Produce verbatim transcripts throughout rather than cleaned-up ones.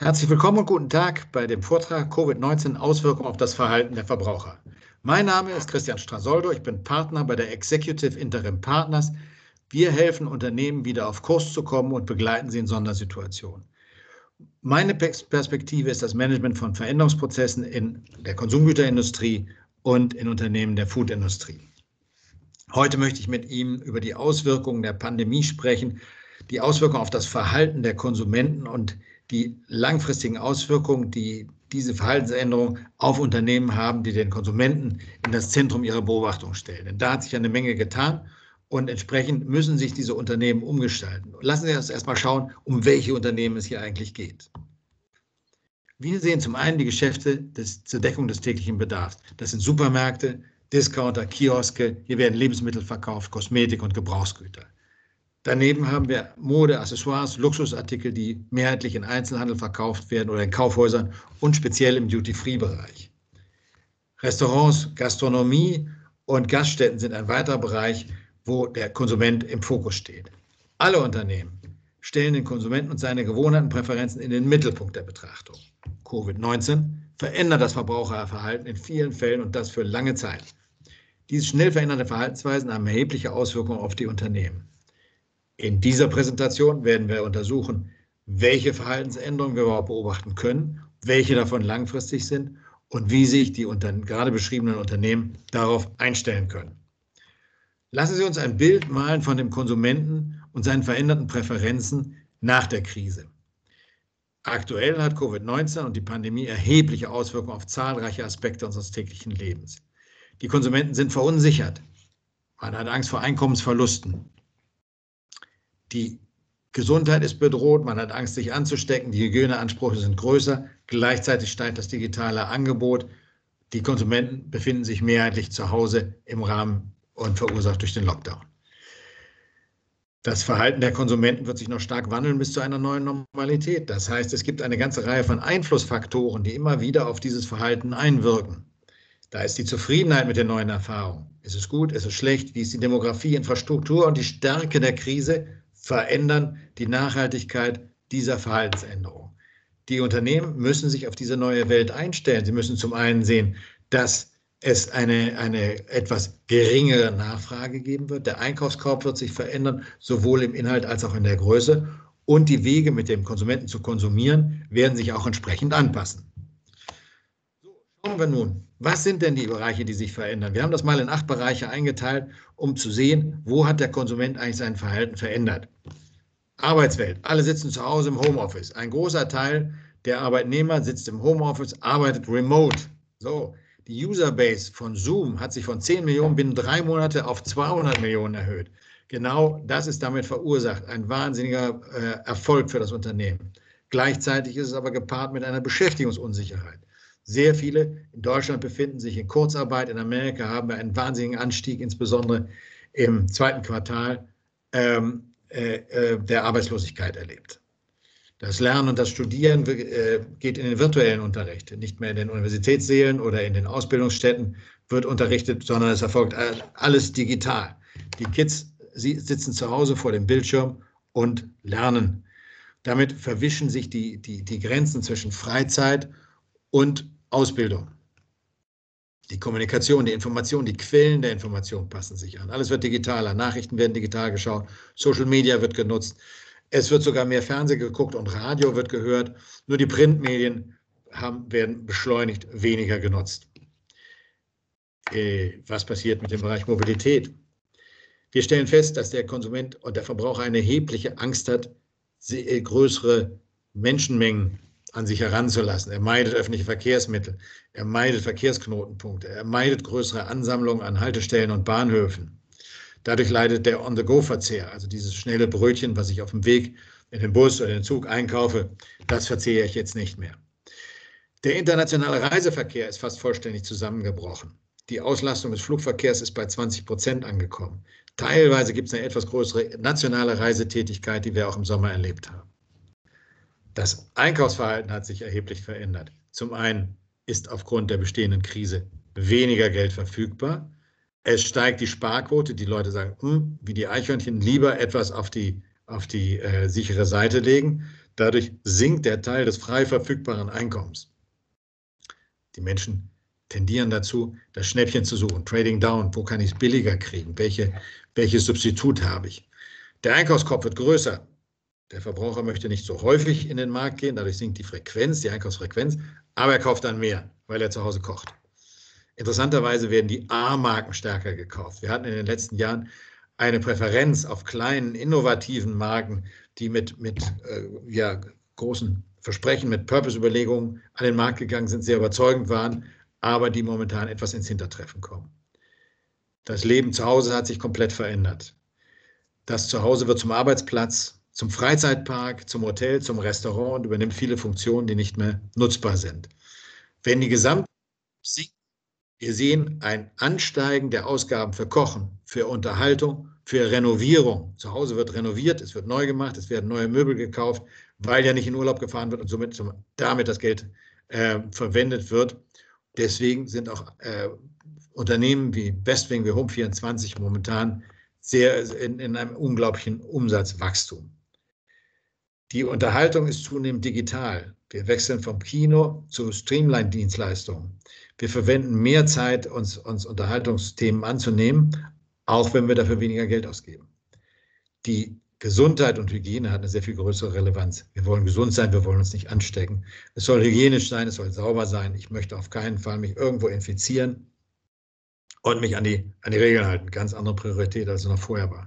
Herzlich willkommen und guten Tag bei dem Vortrag Covid neunzehn Auswirkungen auf das Verhalten der Verbraucher. Mein Name ist Christian Strasoldo, ich bin Partner bei der Executive Interim Partners. Wir helfen Unternehmen wieder auf Kurs zu kommen und begleiten sie in Sondersituationen. Meine Perspektive ist das Management von Veränderungsprozessen in der Konsumgüterindustrie und in Unternehmen der Foodindustrie. Heute möchte ich mit Ihnen über die Auswirkungen der Pandemie sprechen, die Auswirkungen auf das Verhalten der Konsumenten und die langfristigen Auswirkungen, die diese Verhaltensänderungen auf Unternehmen haben, die den Konsumenten in das Zentrum ihrer Beobachtung stellen. Denn da hat sich eine Menge getan und entsprechend müssen sich diese Unternehmen umgestalten. Lassen Sie uns erstmal schauen, um welche Unternehmen es hier eigentlich geht. Wir sehen zum einen die Geschäfte des, zur Deckung des täglichen Bedarfs. Das sind Supermärkte, Discounter, Kioske, hier werden Lebensmittel verkauft, Kosmetik und Gebrauchsgüter. Daneben haben wir Mode, Accessoires, Luxusartikel, die mehrheitlich in Einzelhandel verkauft werden oder in Kaufhäusern und speziell im Duty-Free-Bereich. Restaurants, Gastronomie und Gaststätten sind ein weiterer Bereich, wo der Konsument im Fokus steht. Alle Unternehmen stellen den Konsumenten und seine Gewohnheiten und Präferenzen in den Mittelpunkt der Betrachtung. Covid neunzehn verändert das Verbraucherverhalten in vielen Fällen und das für lange Zeit. Diese schnell verändernde Verhaltensweisen haben erhebliche Auswirkungen auf die Unternehmen. In dieser Präsentation werden wir untersuchen, welche Verhaltensänderungen wir überhaupt beobachten können, welche davon langfristig sind und wie sich die unter, gerade beschriebenen Unternehmen darauf einstellen können. Lassen Sie uns ein Bild malen von dem Konsumenten und seinen veränderten Präferenzen nach der Krise. Aktuell hat Covid neunzehn und die Pandemie erhebliche Auswirkungen auf zahlreiche Aspekte unseres täglichen Lebens. Die Konsumenten sind verunsichert. Man hat Angst vor Einkommensverlusten. Die Gesundheit ist bedroht, man hat Angst, sich anzustecken, die Hygieneansprüche sind größer, gleichzeitig steigt das digitale Angebot. Die Konsumenten befinden sich mehrheitlich zu Hause im Rahmen und verursacht durch den Lockdown. Das Verhalten der Konsumenten wird sich noch stark wandeln bis zu einer neuen Normalität. Das heißt, es gibt eine ganze Reihe von Einflussfaktoren, die immer wieder auf dieses Verhalten einwirken. Da ist die Zufriedenheit mit den neuen Erfahrungen. Ist es gut, ist es schlecht? Wie ist die Demografie, Infrastruktur und die Stärke der Krise verändern die Nachhaltigkeit dieser Verhaltensänderung. Die Unternehmen müssen sich auf diese neue Welt einstellen. Sie müssen zum einen sehen, dass es eine, eine etwas geringere Nachfrage geben wird. Der Einkaufskorb wird sich verändern, sowohl im Inhalt als auch in der Größe. Und die Wege, mit dem Konsumenten zu konsumieren, werden sich auch entsprechend anpassen. So, schauen wir nun, was sind denn die Bereiche, die sich verändern? Wir haben das mal in acht Bereiche eingeteilt, um zu sehen, wo hat der Konsument eigentlich sein Verhalten verändert. Arbeitswelt, alle sitzen zu Hause im Homeoffice. Ein großer Teil der Arbeitnehmer sitzt im Homeoffice, arbeitet remote. So, die Userbase von Zoom hat sich von zehn Millionen binnen drei Monate auf zweihundert Millionen erhöht. Genau das ist damit verursacht, ein wahnsinniger äh, Erfolg für das Unternehmen. Gleichzeitig ist es aber gepaart mit einer Beschäftigungsunsicherheit. Sehr viele in Deutschland befinden sich in Kurzarbeit. In Amerika haben wir einen wahnsinnigen Anstieg, insbesondere im zweiten Quartal ähm, äh, der Arbeitslosigkeit erlebt. Das Lernen und das Studieren äh, geht in den virtuellen Unterricht, nicht mehr in den Universitätssälen oder in den Ausbildungsstätten wird unterrichtet, sondern es erfolgt alles digital. Die Kids sie sitzen zu Hause vor dem Bildschirm und lernen. Damit verwischen sich die, die, die Grenzen zwischen Freizeit und Ausbildung. Die Kommunikation, die Information, die Quellen der Information passen sich an. Alles wird digitaler, Nachrichten werden digital geschaut, Social Media wird genutzt, es wird sogar mehr Fernsehen geguckt und Radio wird gehört. Nur die Printmedien haben, werden beschleunigt weniger genutzt. Äh, was passiert mit dem Bereich Mobilität? Wir stellen fest, dass der Konsument und der Verbraucher eine erhebliche Angst hat, größere Menschenmengen an sich heranzulassen. Er meidet öffentliche Verkehrsmittel, er meidet Verkehrsknotenpunkte, er meidet größere Ansammlungen an Haltestellen und Bahnhöfen. Dadurch leidet der On-the-Go-Verzehr, also dieses schnelle Brötchen, was ich auf dem Weg in den Bus oder in den Zug einkaufe, das verzehre ich jetzt nicht mehr. Der internationale Reiseverkehr ist fast vollständig zusammengebrochen. Die Auslastung des Flugverkehrs ist bei zwanzig Prozent angekommen. Teilweise gibt es eine etwas größere nationale Reisetätigkeit, die wir auch im Sommer erlebt haben. Das Einkaufsverhalten hat sich erheblich verändert. Zum einen ist aufgrund der bestehenden Krise weniger Geld verfügbar. Es steigt die Sparquote. Die Leute sagen, hm, wie die Eichhörnchen, lieber etwas auf die, auf die äh, sichere Seite legen. Dadurch sinkt der Teil des frei verfügbaren Einkommens. Die Menschen tendieren dazu, das Schnäppchen zu suchen. Trading down, wo kann ich es billiger kriegen? Welche, welches Substitut habe ich? Der Einkaufskorb wird größer. Der Verbraucher möchte nicht so häufig in den Markt gehen, dadurch sinkt die Frequenz, die Einkaufsfrequenz, aber er kauft dann mehr, weil er zu Hause kocht. Interessanterweise werden die A-Marken stärker gekauft. Wir hatten in den letzten Jahren eine Präferenz auf kleinen, innovativen Marken, die mit, mit äh, ja, großen Versprechen, mit Purpose-Überlegungen an den Markt gegangen sind, sehr überzeugend waren, aber die momentan etwas ins Hintertreffen kommen. Das Leben zu Hause hat sich komplett verändert. Das Zuhause wird zum Arbeitsplatz, zum Freizeitpark, zum Hotel, zum Restaurant und übernimmt viele Funktionen, die nicht mehr nutzbar sind. Wenn die Gesamt Wir sehen ein Ansteigen der Ausgaben für Kochen, für Unterhaltung, für Renovierung. Zu Hause wird renoviert, es wird neu gemacht, es werden neue Möbel gekauft, weil ja nicht in Urlaub gefahren wird und somit damit das Geld äh, verwendet wird. Deswegen sind auch äh, Unternehmen wie Westwing, wie Home vierundzwanzig momentan sehr in, in einem unglaublichen Umsatzwachstum. Die Unterhaltung ist zunehmend digital. Wir wechseln vom Kino zu Streamline-Dienstleistungen. Wir verwenden mehr Zeit, uns, uns Unterhaltungsthemen anzunehmen, auch wenn wir dafür weniger Geld ausgeben. Die Gesundheit und Hygiene hat eine sehr viel größere Relevanz. Wir wollen gesund sein, wir wollen uns nicht anstecken. Es soll hygienisch sein, es soll sauber sein. Ich möchte auf keinen Fall mich irgendwo infizieren und mich an die, an die Regeln halten. Ganz andere Priorität, als es noch vorher war.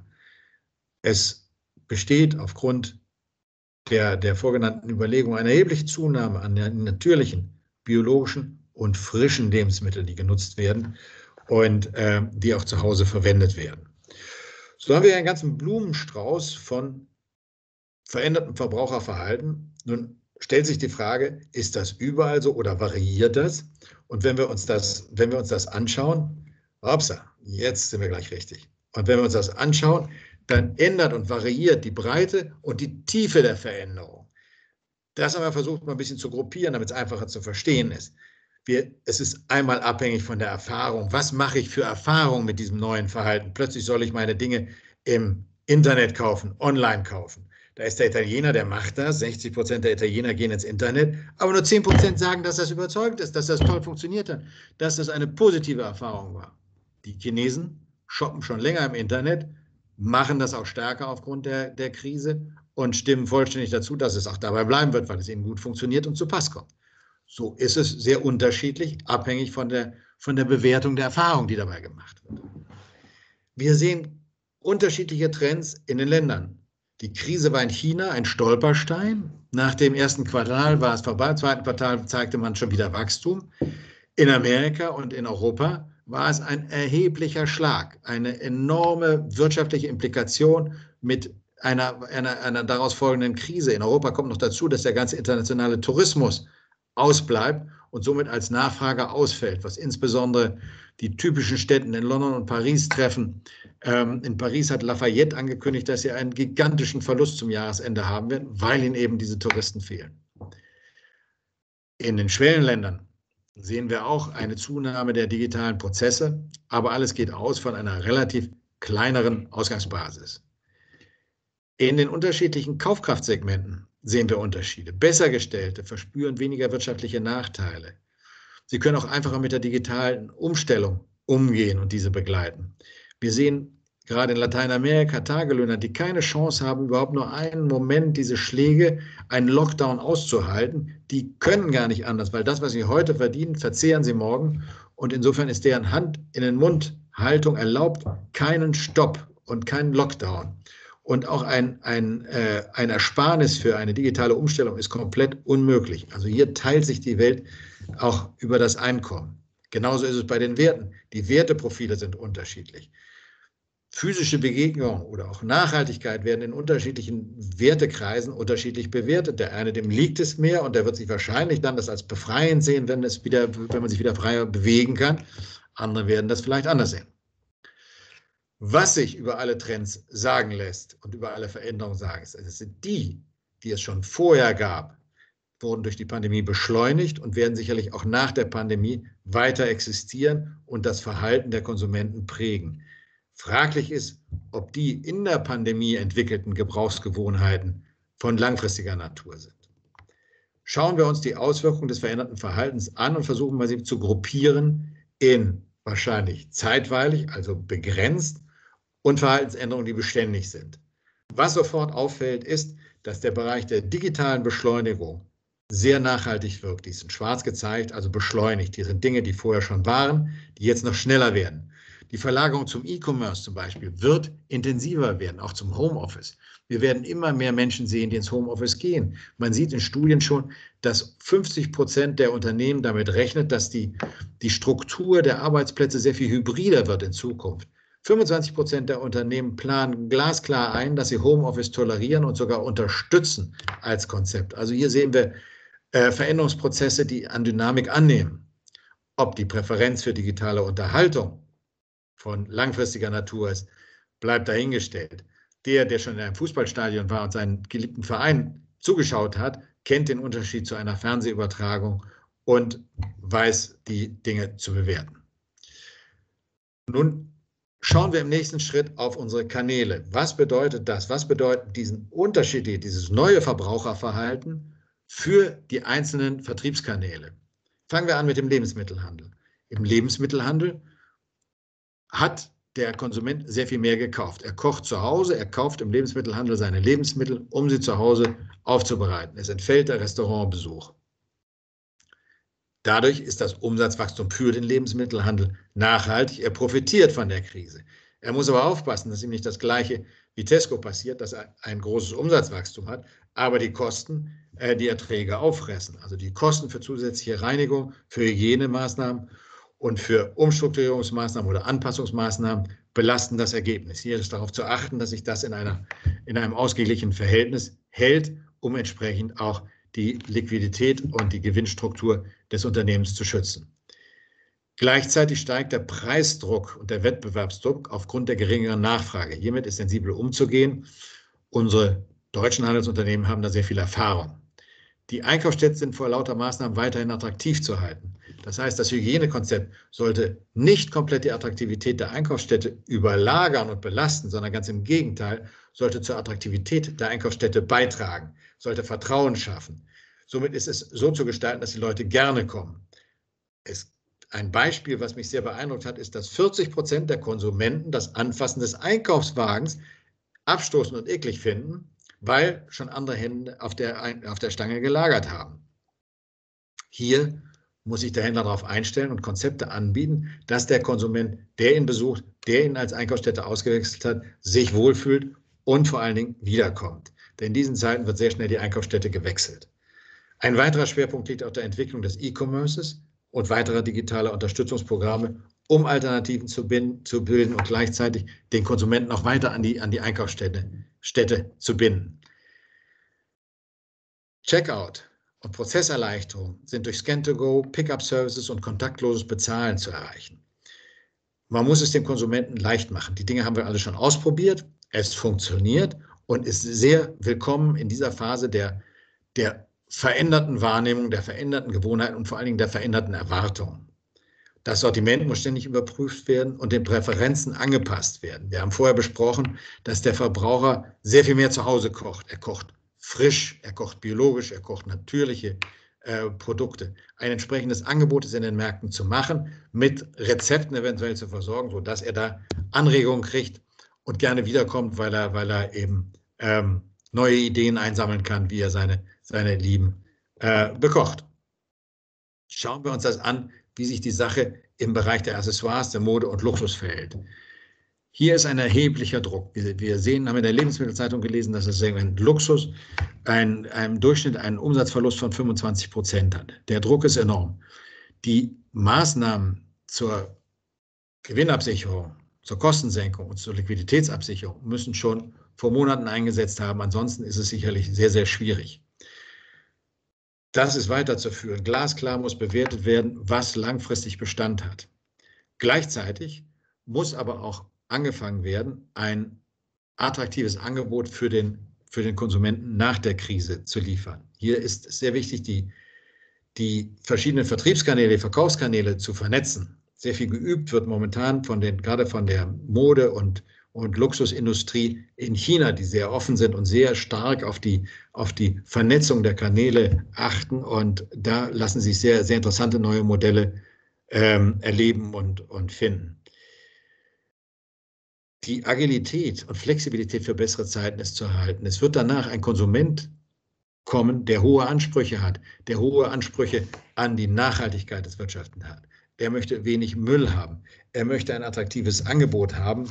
Es besteht aufgrund der, der vorgenannten Überlegung eine erhebliche Zunahme an den natürlichen, biologischen und frischen Lebensmitteln, die genutzt werden und äh, die auch zu Hause verwendet werden. So haben wir einen ganzen Blumenstrauß von verändertem Verbraucherverhalten. Nun stellt sich die Frage, ist das überall so oder variiert das? Und wenn wir uns das, wenn wir uns das anschauen, upsa, jetzt sind wir gleich richtig. Und wenn wir uns das anschauen, dann ändert und variiert die Breite und die Tiefe der Veränderung. Das haben wir versucht, mal ein bisschen zu gruppieren, damit es einfacher zu verstehen ist. Wir, es ist einmal abhängig von der Erfahrung. Was mache ich für Erfahrungen mit diesem neuen Verhalten? Plötzlich soll ich meine Dinge im Internet kaufen, online kaufen. Da ist der Italiener, der macht das. sechzig Prozent der Italiener gehen ins Internet, aber nur zehn Prozent sagen, dass das überzeugend ist, dass das toll funktioniert hat, dass das eine positive Erfahrung war. Die Chinesen shoppen schon länger im Internet, machen das auch stärker aufgrund der, der Krise und stimmen vollständig dazu, dass es auch dabei bleiben wird, weil es ihnen gut funktioniert und zu Pass kommt. So ist es sehr unterschiedlich, abhängig von der, von der Bewertung der Erfahrung, die dabei gemacht wird. Wir sehen unterschiedliche Trends in den Ländern. Die Krise war in China ein Stolperstein. Nach dem ersten Quartal war es vorbei. Im zweiten Quartal zeigte man schon wieder Wachstum. In Amerika und in Europa war es ein erheblicher Schlag, eine enorme wirtschaftliche Implikation mit einer, einer, einer daraus folgenden Krise. In Europa kommt noch dazu, dass der ganze internationale Tourismus ausbleibt und somit als Nachfrage ausfällt, was insbesondere die typischen Städte in London und Paris treffen. Ähm, in Paris hat Lafayette angekündigt, dass sie einen gigantischen Verlust zum Jahresende haben werden, weil ihnen eben diese Touristen fehlen. In den Schwellenländern sehen wir auch eine Zunahme der digitalen Prozesse, aber alles geht aus von einer relativ kleineren Ausgangsbasis. In den unterschiedlichen Kaufkraftsegmenten sehen wir Unterschiede. Bessergestellte verspüren weniger wirtschaftliche Nachteile. Sie können auch einfacher mit der digitalen Umstellung umgehen und diese begleiten. Wir sehen gerade in Lateinamerika Tagelöhner, die keine Chance haben, überhaupt nur einen Moment diese Schläge, einen Lockdown auszuhalten. Die können gar nicht anders, weil das, was sie heute verdienen, verzehren sie morgen. Und insofern ist deren Hand in den Mund Haltung erlaubt, keinen Stopp und keinen Lockdown. Und auch ein, ein, äh, ein Ersparnis für eine digitale Umstellung ist komplett unmöglich. Also hier teilt sich die Welt auch über das Einkommen. Genauso ist es bei den Werten. Die Werteprofile sind unterschiedlich. Physische Begegnung oder auch Nachhaltigkeit werden in unterschiedlichen Wertekreisen unterschiedlich bewertet. Der eine, dem liegt es mehr und der wird sich wahrscheinlich dann das als befreiend sehen, wenn, es wieder, wenn man sich wieder freier bewegen kann. Andere werden das vielleicht anders sehen. Was sich über alle Trends sagen lässt und über alle Veränderungen sagen lässt, es sind die, die es schon vorher gab, wurden durch die Pandemie beschleunigt und werden sicherlich auch nach der Pandemie weiter existieren und das Verhalten der Konsumenten prägen. Fraglich ist, ob die in der Pandemie entwickelten Gebrauchsgewohnheiten von langfristiger Natur sind. Schauen wir uns die Auswirkungen des veränderten Verhaltens an und versuchen wir sie zu gruppieren in wahrscheinlich zeitweilig, also begrenzt, und Verhaltensänderungen, die beständig sind. Was sofort auffällt, ist, dass der Bereich der digitalen Beschleunigung sehr nachhaltig wirkt. Die ist in schwarz gezeigt, also beschleunigt. Die sind Dinge, die vorher schon waren, die jetzt noch schneller werden. Die Verlagerung zum E-Commerce zum Beispiel wird intensiver werden, auch zum Homeoffice. Wir werden immer mehr Menschen sehen, die ins Homeoffice gehen. Man sieht in Studien schon, dass fünfzig Prozent der Unternehmen damit rechnet, dass die, die Struktur der Arbeitsplätze sehr viel hybrider wird in Zukunft. fünfundzwanzig Prozent der Unternehmen planen glasklar ein, dass sie Homeoffice tolerieren und sogar unterstützen als Konzept. Also hier sehen wir äh, Veränderungsprozesse, die an Dynamik annehmen. Ob die Präferenz für digitale Unterhaltung von langfristiger Natur ist, bleibt dahingestellt. Der, der schon in einem Fußballstadion war und seinen geliebten Verein zugeschaut hat, kennt den Unterschied zu einer Fernsehübertragung und weiß, die Dinge zu bewerten. Nun schauen wir im nächsten Schritt auf unsere Kanäle. Was bedeutet das? Was bedeutet diesen Unterschied, dieses neue Verbraucherverhalten für die einzelnen Vertriebskanäle? Fangen wir an mit dem Lebensmittelhandel. Im Lebensmittelhandel hat der Konsument sehr viel mehr gekauft. Er kocht zu Hause, er kauft im Lebensmittelhandel seine Lebensmittel, um sie zu Hause aufzubereiten. Es entfällt der Restaurantbesuch. Dadurch ist das Umsatzwachstum für den Lebensmittelhandel nachhaltig. Er profitiert von der Krise. Er muss aber aufpassen, dass ihm nicht das Gleiche wie Tesco passiert, dass er ein großes Umsatzwachstum hat, aber die Kosten, äh, die Erträge auffressen. Also die Kosten für zusätzliche Reinigung, für Hygienemaßnahmen und für Umstrukturierungsmaßnahmen oder Anpassungsmaßnahmen belasten das Ergebnis. Hier ist darauf zu achten, dass sich das in, einer, in einem ausgeglichenen Verhältnis hält, um entsprechend auch die Liquidität und die Gewinnstruktur des Unternehmens zu schützen. Gleichzeitig steigt der Preisdruck und der Wettbewerbsdruck aufgrund der geringeren Nachfrage. Hiermit ist sensibel umzugehen. Unsere deutschen Handelsunternehmen haben da sehr viel Erfahrung. Die Einkaufsstätten sind vor lauter Maßnahmen weiterhin attraktiv zu halten. Das heißt, das Hygienekonzept sollte nicht komplett die Attraktivität der Einkaufsstätte überlagern und belasten, sondern ganz im Gegenteil, sollte zur Attraktivität der Einkaufsstätte beitragen, sollte Vertrauen schaffen. Somit ist es so zu gestalten, dass die Leute gerne kommen. Es, ein Beispiel, was mich sehr beeindruckt hat, ist, dass vierzig Prozent der Konsumenten das Anfassen des Einkaufswagens abstoßend und eklig finden, weil schon andere Hände auf der, auf der Stange gelagert haben. Hier muss sich der Händler darauf einstellen und Konzepte anbieten, dass der Konsument, der ihn besucht, der ihn als Einkaufsstätte ausgewechselt hat, sich wohlfühlt und vor allen Dingen wiederkommt. Denn in diesen Zeiten wird sehr schnell die Einkaufsstätte gewechselt. Ein weiterer Schwerpunkt liegt auf der Entwicklung des E-Commerces und weiterer digitaler Unterstützungsprogramme, um Alternativen zu, binden, zu bilden und gleichzeitig den Konsumenten auch weiter an die, an die Einkaufsstätte Städte zu binden. Checkout und Prozesserleichterung sind durch Scan-to-Go, Pickup-Services und kontaktloses Bezahlen zu erreichen. Man muss es dem Konsumenten leicht machen. Die Dinge haben wir alle schon ausprobiert. Es funktioniert und ist sehr willkommen in dieser Phase der, der veränderten Wahrnehmung, der veränderten Gewohnheiten und vor allen Dingen der veränderten Erwartungen. Das Sortiment muss ständig überprüft werden und den Präferenzen angepasst werden. Wir haben vorher besprochen, dass der Verbraucher sehr viel mehr zu Hause kocht. Er kocht frisch, er kocht biologisch, er kocht natürliche äh, Produkte. Ein entsprechendes Angebot ist in den Märkten zu machen, mit Rezepten eventuell zu versorgen, sodass er da Anregungen kriegt und gerne wiederkommt, weil er, weil er eben ähm, neue Ideen einsammeln kann, wie er seine, seine Lieben äh, bekocht. Schauen wir uns das an, wie sich die Sache im Bereich der Accessoires, der Mode und Luxus verhält. Hier ist ein erheblicher Druck. Wir sehen, haben in der Lebensmittelzeitung gelesen, dass das Segment Luxus ein, im Durchschnitt einen Umsatzverlust von fünfundzwanzig Prozent hat. Der Druck ist enorm. Die Maßnahmen zur Gewinnabsicherung, zur Kostensenkung und zur Liquiditätsabsicherung müssen schon vor Monaten eingesetzt haben. Ansonsten ist es sicherlich sehr, sehr schwierig. Das ist weiterzuführen. Glasklar muss bewertet werden, was langfristig Bestand hat. Gleichzeitig muss aber auch angefangen werden, ein attraktives Angebot für den, für den Konsumenten nach der Krise zu liefern. Hier ist es sehr wichtig, die, die verschiedenen Vertriebskanäle, die Verkaufskanäle zu vernetzen. Sehr viel geübt wird momentan von den, gerade von der Mode- und, und Luxusindustrie in China, die sehr offen sind und sehr stark auf die, auf die Vernetzung der Kanäle achten. Und da lassen sich sehr, sehr interessante neue Modelle ähm, erleben und, und finden. Die Agilität und Flexibilität für bessere Zeiten ist zu erhalten. Es wird danach ein Konsument kommen, der hohe Ansprüche hat, der hohe Ansprüche an die Nachhaltigkeit des Wirtschaften hat. Er möchte wenig Müll haben. Er möchte ein attraktives Angebot haben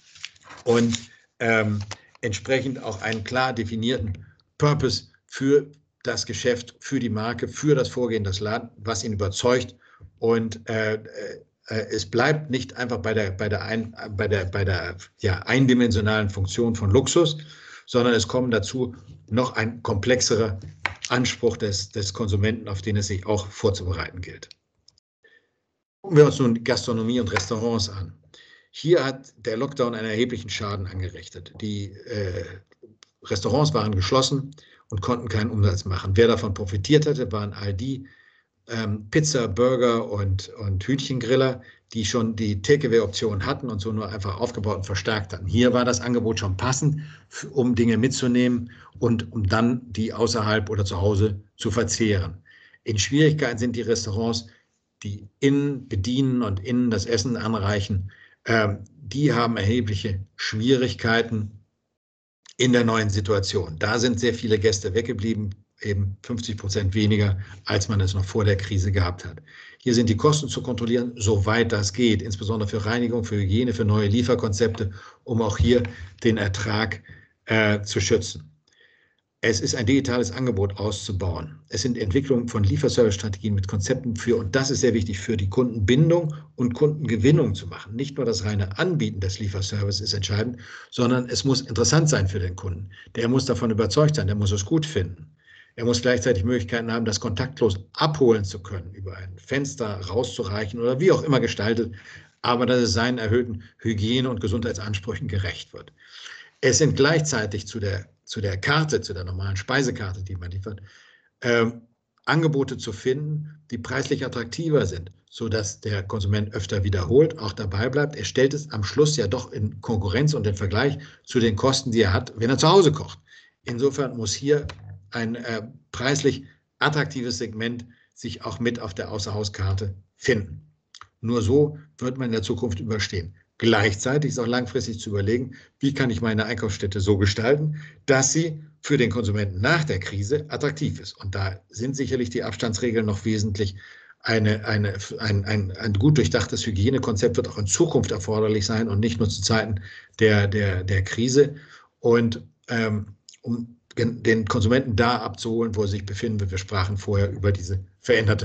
und ähm, entsprechend auch einen klar definierten Purpose für das Geschäft, für die Marke, für das Vorgehen des Ladens, was ihn überzeugt. Und äh, äh, es bleibt nicht einfach bei der, bei der, ein, bei der, bei der ja, eindimensionalen Funktion von Luxus, sondern es kommen dazu noch ein komplexerer Anspruch des, des Konsumenten, auf den es sich auch vorzubereiten gilt. Gucken wir uns nun Gastronomie und Restaurants an. Hier hat der Lockdown einen erheblichen Schaden angerichtet. Die äh, Restaurants waren geschlossen und konnten keinen Umsatz machen. Wer davon profitiert hatte, waren all die ähm, Pizza, Burger und, und Hühnchengriller, die schon die Takeaway-Option hatten und so nur einfach aufgebaut und verstärkt hatten. Hier war das Angebot schon passend, um Dinge mitzunehmen und um dann die außerhalb oder zu Hause zu verzehren. In Schwierigkeiten sind die Restaurants, die innen bedienen und innen das Essen anreichen. Ähm, die haben erhebliche Schwierigkeiten in der neuen Situation. Da sind sehr viele Gäste weggeblieben, eben fünfzig Prozent weniger, als man es noch vor der Krise gehabt hat. Hier sind die Kosten zu kontrollieren, soweit das geht, insbesondere für Reinigung, für Hygiene, für neue Lieferkonzepte, um auch hier den Ertrag äh, zu schützen. Es ist ein digitales Angebot auszubauen. Es sind Entwicklungen von Lieferservice-Strategien mit Konzepten für, und das ist sehr wichtig, für die Kundenbindung und Kundengewinnung zu machen. Nicht nur das reine Anbieten des Lieferservice ist entscheidend, sondern es muss interessant sein für den Kunden. Der muss davon überzeugt sein, der muss es gut finden. Er muss gleichzeitig Möglichkeiten haben, das kontaktlos abholen zu können, über ein Fenster rauszureichen oder wie auch immer gestaltet, aber dass es seinen erhöhten Hygiene- und Gesundheitsansprüchen gerecht wird. Es sind gleichzeitig zu der, zu der Karte, zu der normalen Speisekarte, die man liefert, äh, Angebote zu finden, die preislich attraktiver sind, sodass der Konsument öfter wiederholt, auch dabei bleibt. Er stellt es am Schluss ja doch in Konkurrenz und im Vergleich zu den Kosten, die er hat, wenn er zu Hause kocht. Insofern muss hier ein äh, preislich attraktives Segment sich auch mit auf der Außerhauskarte finden. Nur so wird man in der Zukunft überstehen. Gleichzeitig ist auch langfristig zu überlegen, wie kann ich meine Einkaufsstätte so gestalten, dass sie für den Konsumenten nach der Krise attraktiv ist. Und da sind sicherlich die Abstandsregeln noch wesentlich. Eine, eine, ein, ein, ein gut durchdachtes Hygienekonzept wird auch in Zukunft erforderlich sein und nicht nur zu Zeiten der, der, der Krise. Und ähm, um den Konsumenten da abzuholen, wo er sich befinden wird. Wir sprachen vorher über diese veränderte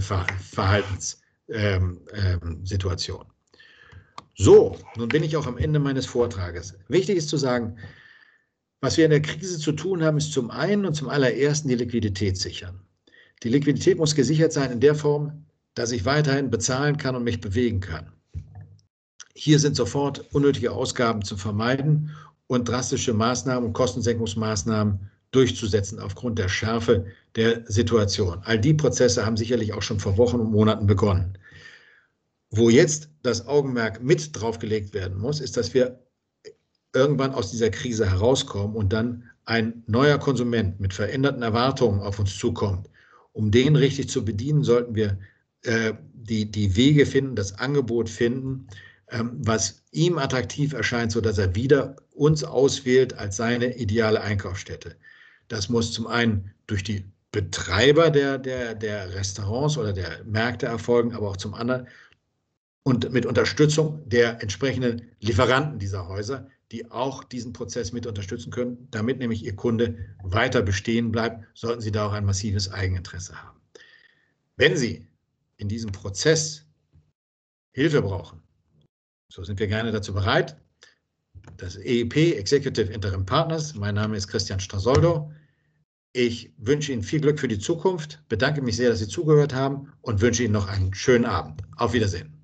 Verhaltenssituation. Ähm, ähm, so, nun bin ich auch am Ende meines Vortrages. Wichtig ist zu sagen, was wir in der Krise zu tun haben, ist zum einen und zum allerersten die Liquidität sichern. Die Liquidität muss gesichert sein in der Form, dass ich weiterhin bezahlen kann und mich bewegen kann. Hier sind sofort unnötige Ausgaben zu vermeiden und drastische Maßnahmen und Kostensenkungsmaßnahmen durchzusetzen aufgrund der Schärfe der Situation. All die Prozesse haben sicherlich auch schon vor Wochen und Monaten begonnen. Wo jetzt das Augenmerk mit draufgelegt werden muss, ist, dass wir irgendwann aus dieser Krise herauskommen und dann ein neuer Konsument mit veränderten Erwartungen auf uns zukommt. Um den richtig zu bedienen, sollten wir äh, die, die Wege finden, das Angebot finden, ähm, was ihm attraktiv erscheint, sodass er wieder uns auswählt als seine ideale Einkaufsstätte. Das muss zum einen durch die Betreiber der, der, der Restaurants oder der Märkte erfolgen, aber auch zum anderen und mit Unterstützung der entsprechenden Lieferanten dieser Häuser, die auch diesen Prozess mit unterstützen können, damit nämlich Ihr Kunde weiter bestehen bleibt, sollten Sie da auch ein massives Eigeninteresse haben. Wenn Sie in diesem Prozess Hilfe brauchen, so sind wir gerne dazu bereit. Das E I P, Executive Interim Partners, mein Name ist Christian Strasoldo. Ich wünsche Ihnen viel Glück für die Zukunft, bedanke mich sehr, dass Sie zugehört haben und wünsche Ihnen noch einen schönen Abend. Auf Wiedersehen.